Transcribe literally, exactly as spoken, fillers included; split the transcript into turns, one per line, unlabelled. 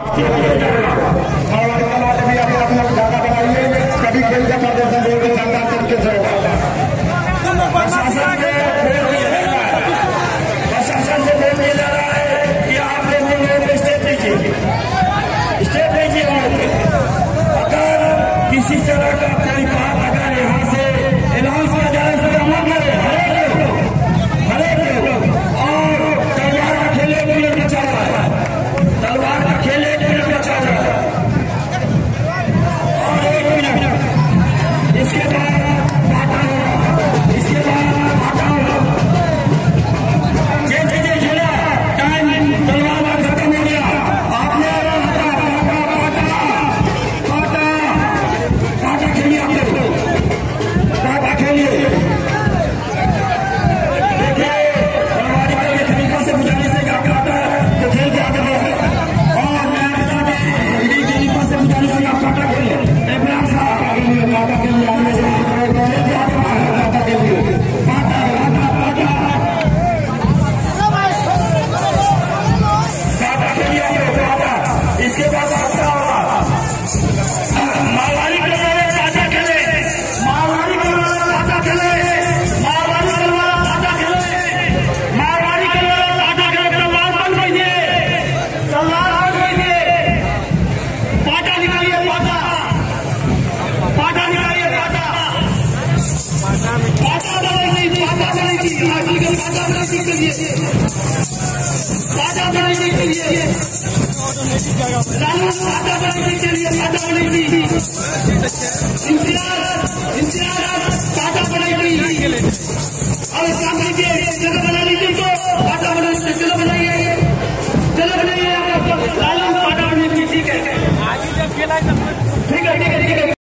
कभी खेल का प्रदर्शन देकर शानदार तरीके से प्रशासन से बोल दिया जा रहा है कि आप लोग स्टेप लीजिए स्टेप लीजिए। अगर किसी तरह का कोई बात अगर यहाँ से अनाउंस किया जाए तो अमल करें हरेक लोग हरेक लोग। और तलवार का खेल एक मिनट बचा हुआ है, तलवार का खेल एक मिनट बचा हुआ है और एक मिनट इसके बाद बाटा होगा, इसके बाद बाटा होगा। जैसे जैसे खेला टाइम तलवार का खत्म हो गया, आपने बाटा बाटा बाटा बाटा बाटा खेलिए, आप लोग बाटा खेलिए। देखिए तलवारी का ये तरीका से बुझाने से क्या काटा तो खेल के आगे बढ़े और मैं इसी तरीका से बुझाने से आप काटा खेलिए। इब्राहिम साहब बाटा के लिए आने से बाटा के लिए बाटा बाटा बाटा बाटा खेलिए बाटा। इसके बाद बाटा होगा मारवाड़ी के वाले बाटा खेले, मारवाड़ी के वाले बाटा खेले, मारवाड़ी के वाले बाटा खेले, मारवाड़ी के वाले बाटा खेले। तलवार बंद कीजिए, तलवार बंद कीजिए, बाटा निकालिए, बाटा बाटा निकालिए, बाटा बाटा बनाइए, बाटा बनाइए, आर्टिकल बाटा बनाइए के लिए बाटा बनाइए के लिए लालू बाटा बनाइए के लिए बाटा बनाइए इंतजार इंतजार बाटा बनाइए। अब काम कीजिए, जगह बना लीजिए तो बाटा बनाइए, चलो बनाइए, चलो बनाइए, लालू बाटा बनाइए। ठीक है ठीक है ठीक है।